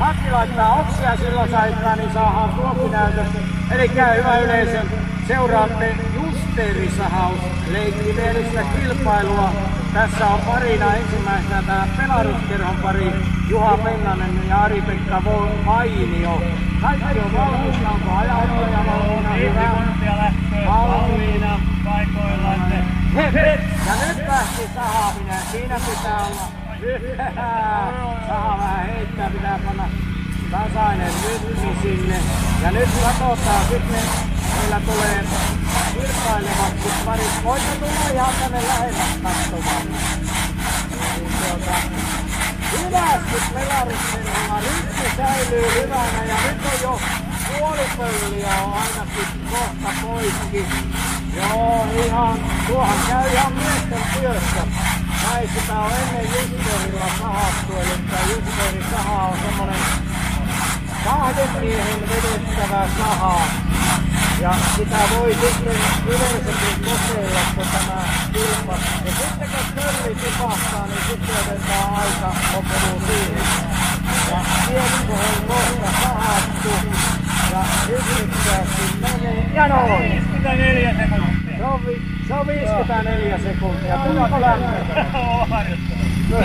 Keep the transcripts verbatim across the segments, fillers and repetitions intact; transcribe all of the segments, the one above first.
Matti laittaa oksia silloin saittaa, niin saadaan tuokinäytös. Eli käy hyvä yleisö, seuraatte Justeerisahaus leikkimielistä kilpailua. Tässä on parina ensimmäisenä tämä Pelaruskerhon pari Juha Pennanen ja Ari-Pekka Vainio. Kaikki on valmiina, onko ajattaja valmiina? Hyvä. Valmiina. Paikoillanne. Ja nyt lähti sahaaminen. Siinä pitää olla. Saha vähän heittää, pitää panna tasainen rytmi sinne. Ja nyt katsotaan sitten, meillä tulee kilpailevaksi parit. Voitte tulla ihan tänne lähemmäs katsomaan. Tuota, hyvästi Pelaruskerholla. Rytmi säilyy hyvänä ja nyt on jo puolipölliä on ainakin kohta poikki. Joo, ihan, tuohan käy ihan miesten työssä. Näin sitä on ennen Justeerilla sahattu, eli Justeerin saha on semmonen kahden miehen vedettävä saha. Ja sitä voi sitten yleensäkin kokeilla, kun tämä kilpa. Ja sitten kun pölli tipahtaa, niin sitten otetaan aika loppuun siihen. Ja kiekko on kohta sahattu. Ja yhdistäästi menee. Ja noin! viisikymmentäneljä sekuntia. Se on, vi, se on viisikymmentäneljä sekuntia. Tuliko lämpöä? Oo, harjoittelu.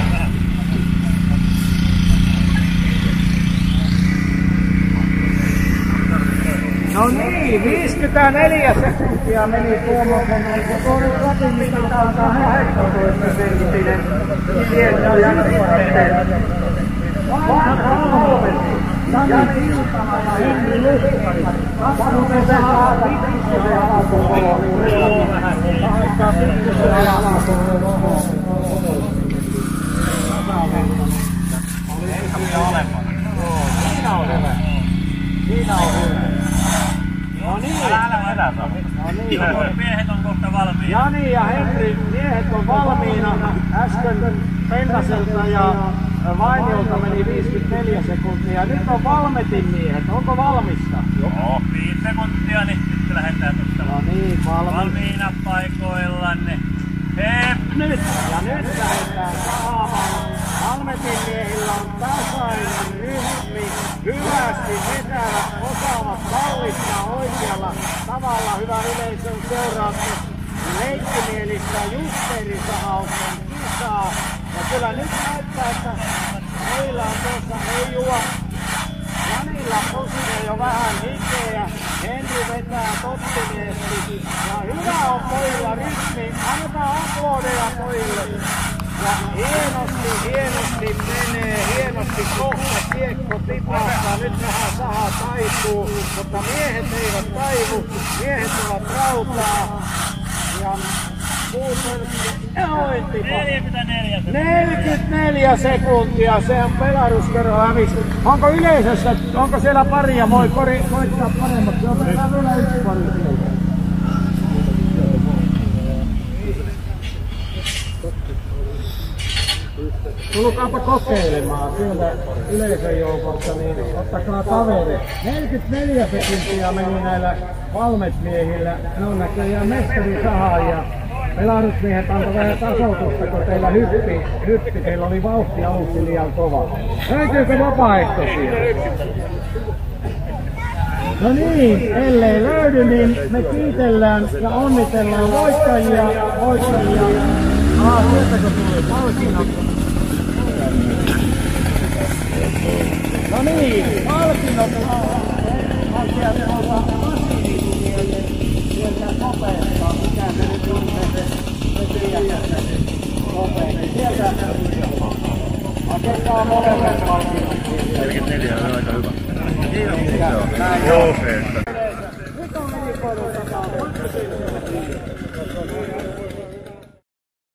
No niin, viisikymmentäneljä sekuntia meni tuommoisen. Se tuonut läpi, mitä täällä kahdeksantoista senttinen. Sieltä jälkeen. Vanha Holmenti. Jani Iltama ja Henri Lukkari. Katsotaan se haata pikkusen alakouluun. Haittaa pikkusen alakouluun. Eikä mitä olemassa. Siinä on hyvä. Siinä on hyvä. No niin. Älä edä, Sami. No niin. Miehet on kohta valmiina. Jani ja Henri, miehet on valmiina. Äsken Pennaselta ja Vainiolta meni viisikymmentäneljä sekuntia. Nyt on Valmetin miehet. Onko valmista? Joo, viisi sekuntia, niin sitten lähdetään tuosta. No niin, valmiina. Valmiina paikoillanne. Hep! Nyt! Ja nyt lähdetään saamaan. Valmetin miehillä on tasainen rytmi. Hyvästi vetävät, osaavat hallittaa oikealla tavalla. Hyvä yleisö, seuraatte leikkimielistä Justeerisahauksen kisaa. Ja kyllä nyt näyttää, että meillä on tuossa ei juo. Janilla pusee jo vähän hikeä. Henri vetää tottimiesti. Ja hyvä on pojilla rytmi. Annetaan aplodeja pojille. Ja hienosti, hienosti menee. Hienosti kohta kiekko tipahtaa. Nyt vähän saha taipuu. Mutta miehet eivät taivu. Miehet ovat rautaa. Ja neljäkymmentäneljä sekuntia. neljäkymmentäneljä sekuntia, se on Pelaruskerho hävisi. Onko yleisössä, onko siellä paria, voi kori, koittaa paremmaksi, otetaan vielä yksi pari sieltä. Tulkaapa kokeilemaan sieltä yleisön joukossa, niin ottakaa kaveri. neljäkymmentäneljä sekuntia meni näillä Valmet-miehillä, ne on näköjään mestarisahaajia. Pelarusmiehet antoi vähän tasoitusta, kun teillä hyppi, hyppi, teillä oli vauhti aluksi liian kova. Löytyykö vapaaehtoisia? No niin, ellei löydy, niin me kiitellään ja onnitellaan voittajia, voittajia. Ah, sieltäkö tuli palkinnot? No niin, palkinnot on sieltä Matti sieltä nopeastaan, mikä se nyt on se, se tiedätte nopeasti. Sieltä hakekaa molemmat palkinnot. neljäkymmentäneljä on aika hyvä. Kiitos. Joo, se.